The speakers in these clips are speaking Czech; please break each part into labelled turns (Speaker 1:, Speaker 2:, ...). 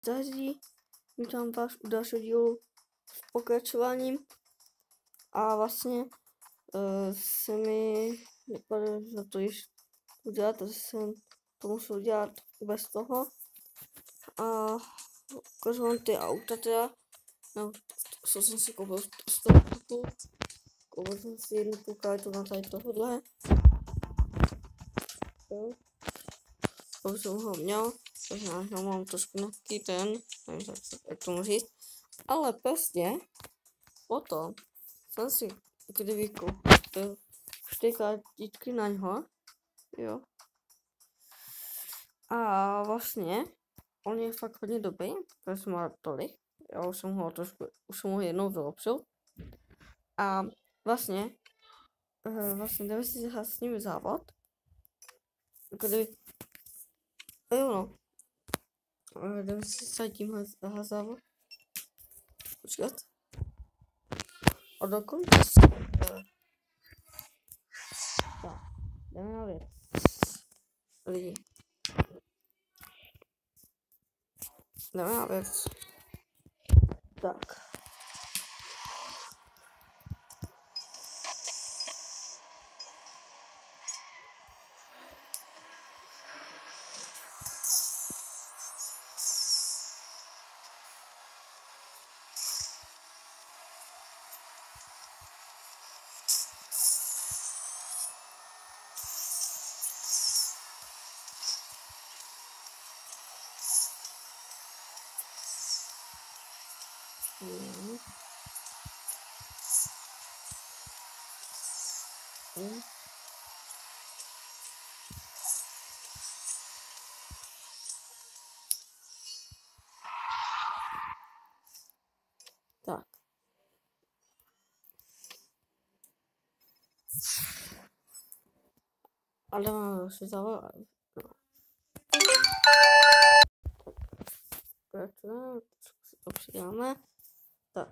Speaker 1: daří. Vítám vás u dalšího dílu s pokračováním. A vlastně se mi nepodařilo to již udělat, takže jsem to musel dělat bez toho. A ukážu vám ty auta teda. No, co jsem si koupil z toho typu. Koupil jsem si jednu tu na tady tohohle. Jo. Už jsem ho měl, takže já mám trošku nějaký ten, nevím, jak tomu říct. Ale prostě potom jsem si kdyby koupil 4 kartičky na něho, jo. A vlastně on je fakt hodně dobrý, protože jsem má tolik. Já už jsem ho jednou vylepšil. A vlastně jdeme si zahrát s nimi závod. Kdyby, jo no. Jdeme si zahrát tímhle závod. Počkat. A dokonce tak, jdeme na věc. Lidi. Jdeme na věc. Tak. Tak. A jdeme si zavolat. Tak, to přidáme. Tak.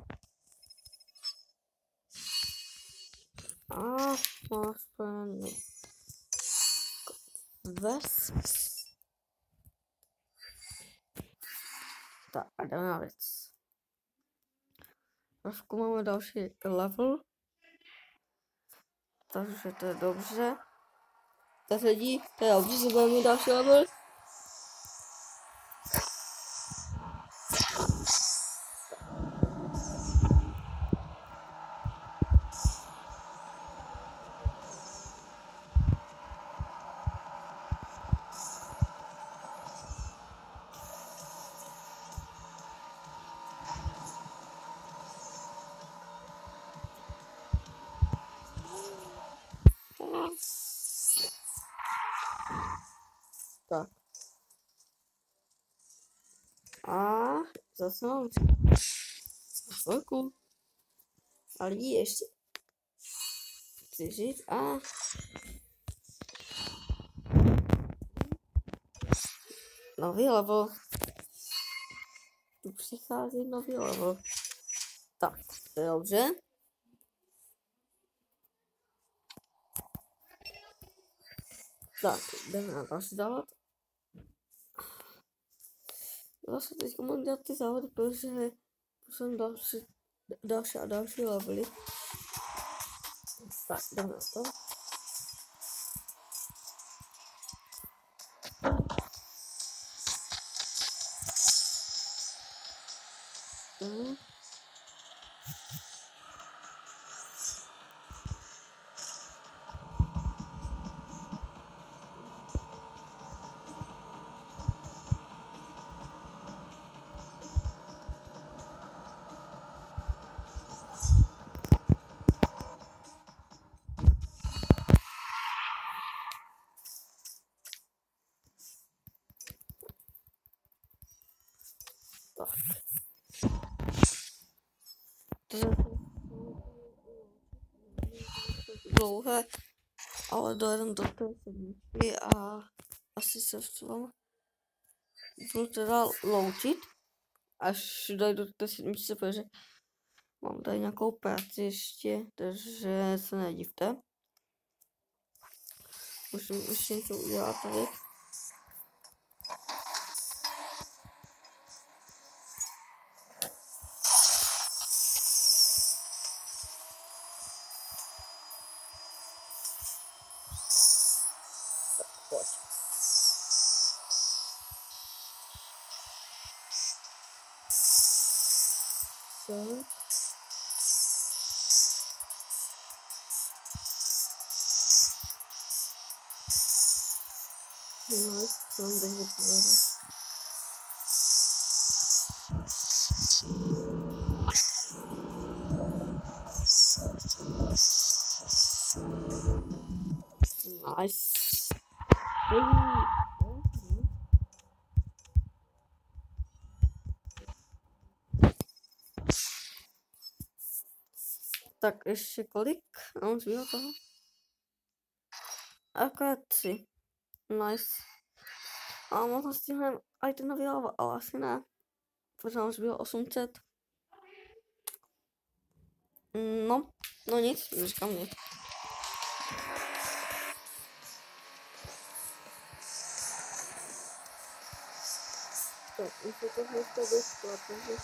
Speaker 1: A máme ves. Tak a jdeme na věc. Trošku máme další level. Takže to je dobře. Tak lidi, to je dobře, že budeme mít další level. Tak. A zase mám chvilku. A lidi ještě chci říct a nový level. Tu přichází nový level. Tak, to je dobře. Tak, jdeme na další závod. Vlastně teď mám dělat ty závody, protože jsem další a další levely. Tak, jdeme na to. Dlouhé, ale dojedem do té sedmičky a asi se v tom budu teda loučit, až dojdu do té sedmičky, protože mám tady nějakou práci ještě, takže se nedivte. Musím ještě něco udělat tady. Tak. No, tam bych vypadal. Nice. Tak ještě kolik? Mám zbývá toho? Akorát 3. Nice. A možná stihneme i ten nový lava, ale asi ne. Protože nám zbývá 800. No nic, říkám nic. Tak, už je to hnedka vyšla, takže...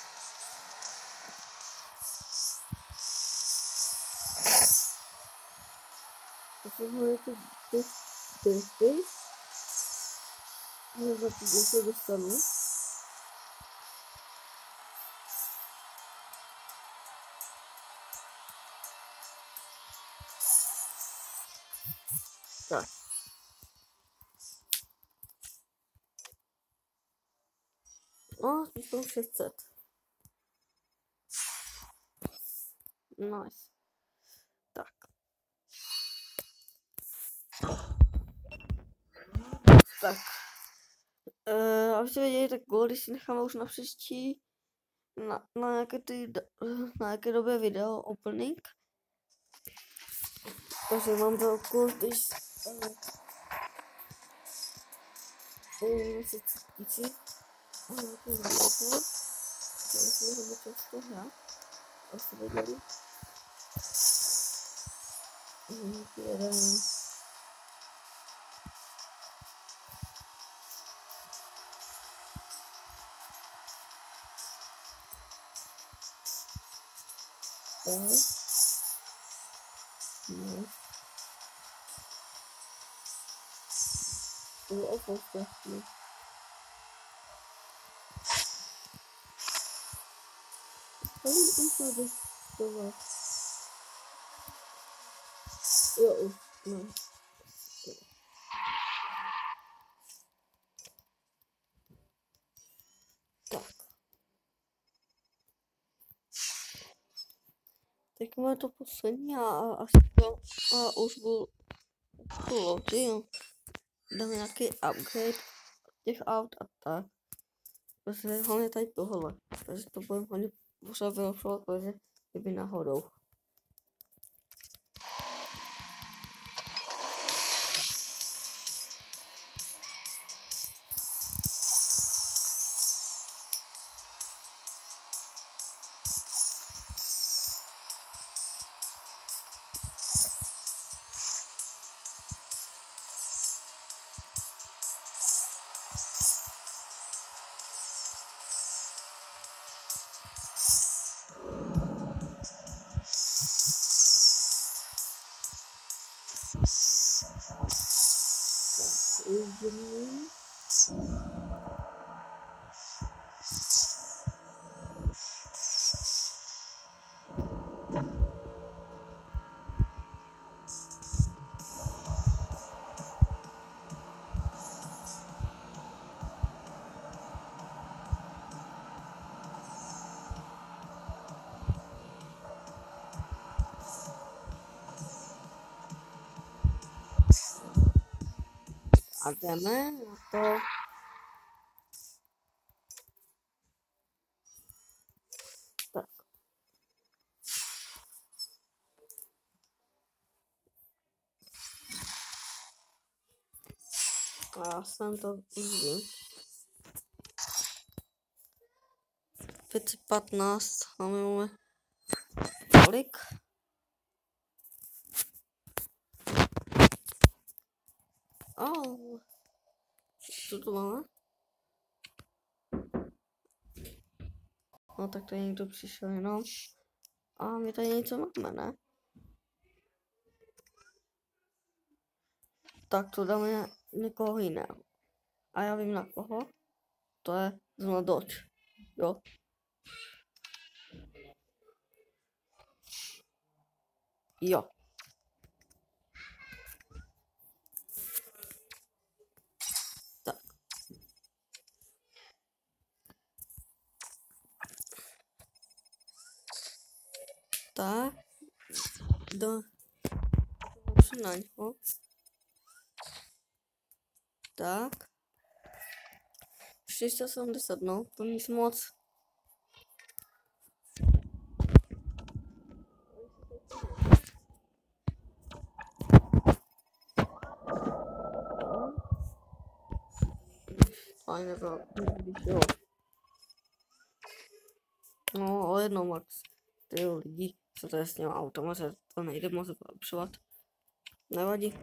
Speaker 1: Potřebuje to ty. No, za to se dostanu. Tak. No, jsou 600. Nice. Tak. Tak. Abyste věděli, tak goldy si necháme už na příští na nějaké době video opening. Takže mám velkou, když se cítíci a nějaký video, to myslím, že by často hrát. Asi věděli. Jeden. Je opouštět. Kolik už má dostovat? Jo, už, no. Tak. Tak máme to poslední a už byl lodi, dám nějaký upgrade těch aut a tak. Protože hlavně tady tohle, takže to budeme hodně pořád vylepšovat, protože kdyby náhodou. A jdeme na to. Tak. A já jsem to už 515, a my máme kolik? Co tu máme? No tak tady někdo přišel jenom. A my tady něco máme, ne? Tak to dáme někoho jiného. A já vím na koho. To je zrovna Dodge. Jo. Jo. Tak. Tak. Na něho. Tak. 470, no, to nic moc. Fajně to vyšlo. No, o jedno max. Ty lidi, co to je s těma automa, že to nejde moc zlepšovat. Nevadí.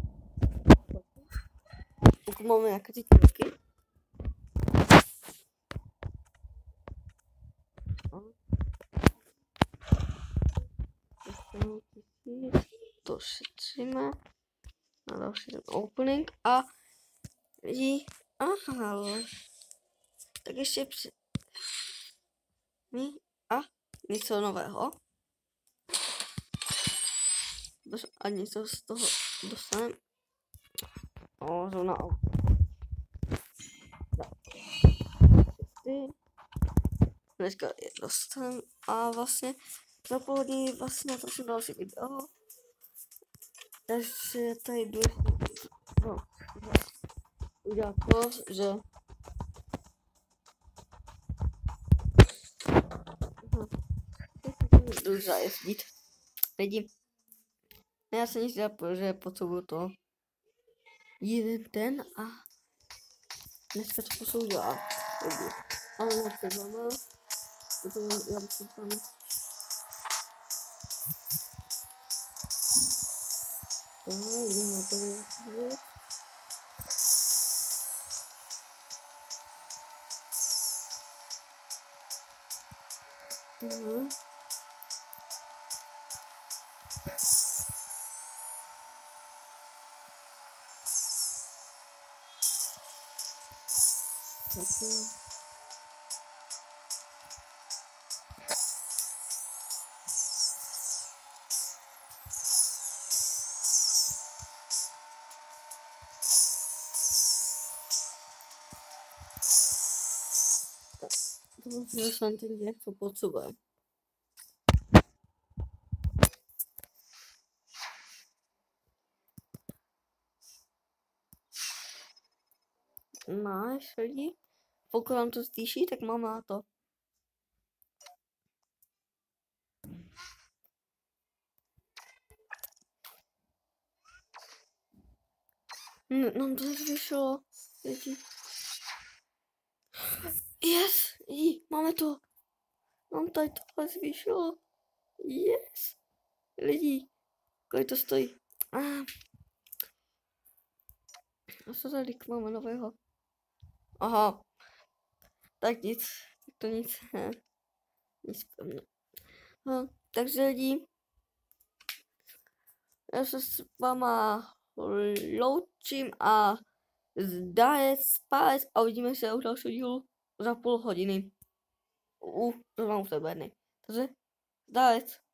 Speaker 1: Pokud máme nějaké ty knížky. To šetříme na další ten opening a lidi, aha, tak ještě a něco nového a něco z toho dostaneme. O, zóna auto. Dneska je dostaneme a vlastně za půl hodiny vlastně natočím další video. Takže tady důležité udělat to, že jdu zajezdit lidi. Já se nic dělám, protože potřebuju to jeden den a dneska to posou dělat lidi. Ale já se máme, protože já bych se tam jdeme to vědět. To jsem teď něco potřebuje. Máš lidi? Pokud vám to slyší, tak mám na to. Nám to vyšlo, lidi. Yes, lidi, máme to. Nám tady tohle zvýšilo. Yes. Lidi, kolik to stojí? A co tady máme nového? Aha. Tak nic. To nic. Nic pevně. Takže lidi. Já se s váma loučím a zdájec, spálec a uvidíme se u dalšího dílu za půl hodiny. To mám v tebe, ne. Takže zdájec.